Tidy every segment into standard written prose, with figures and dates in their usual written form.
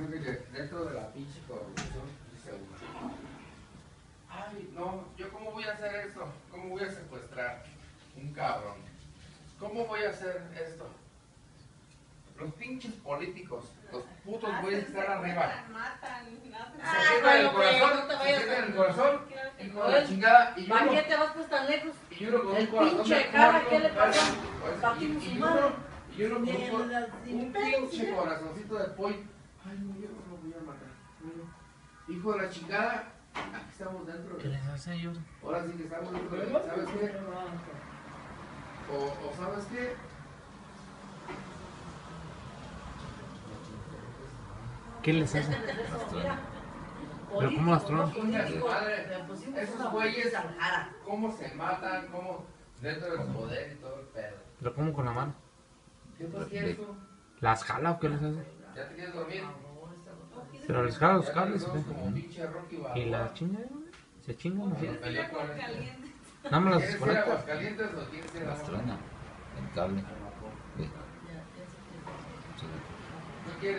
dentro de la pinche corrupción, dice uno. Ay, no, ¿yo cómo voy a hacer esto? ¿Cómo voy a secuestrar un cabrón? ¿Cómo voy a hacer esto? Los pinches políticos, los putos güeyes que están arriba. Se sientan en el corazón, se sientan en el corazón, hijo de la chingada. Y ¿Para qué te vas pues tan lejos? Y uno con el un corazón pinche de cara, pollo, ¿qué le pasó? Y uno con un pinche corazoncito de pollo. Ay, no, yo no lo voy a matar. Hijo de la chingada, aquí estamos dentro. ¿Qué les hace a ellos? Ahora sí que estamos dentro de... ¿Sabes qué? O ¿sabes qué? ¿Qué les hace? ¿Pero cómo las tronan? Esos güeyes, cómo se matan, cómo dentro del poder y todo el pedo. ¿Pero cómo con la mano? ¿Qué pues quieres tú? ¿Las jala o qué les hace? ¿Ya te quieres dormir? ¿Pero les jala los cables o qué? Como pinche Rocky Balboa. ¿Y la chinga? ¿Se chingan así? ¿Nada más las ¿Quieres ir a desconecta? Aguascalientes o quieres ir a Las truena. El cable. Ve. ¿No quieres?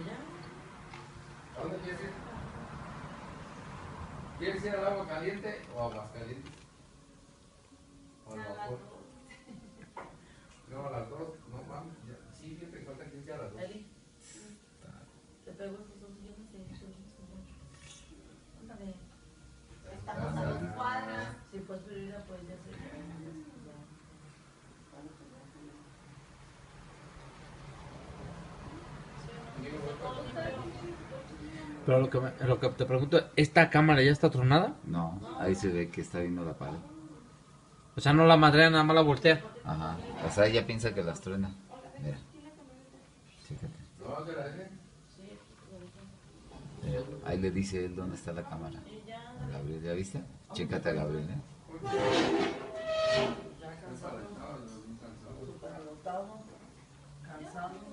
¿A dónde quieres ir? ¿Quieres ir al agua caliente o a Aguascalientes? ¿O al vapor? No, a las dos. No mames. Sí, fíjate que falta que sea a las dos. Te pego estos dos millones de euros. Ándale. Estamos a 2 cuadras. Si pues prioridad, pues ya sé. Pero lo que te pregunto, ¿esta cámara ya está tronada? No, ahí se ve que está viendo la pared. O sea, no la madrea, nada más la voltea. Ajá. O sea, ella piensa que las truena. Mira. Fíjate. ¿No se la deje? Mira, ahí le dice él dónde está la cámara. A Gabriel, ¿ya viste? Chécate a Gabriel, ¿eh? Ya cansado. Súper agotado. Cansado.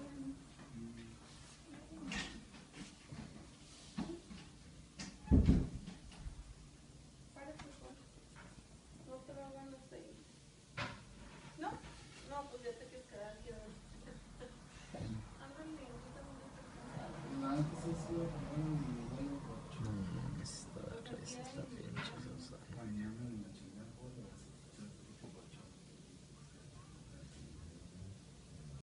No, pues ya te quieres quedar aquí. No, está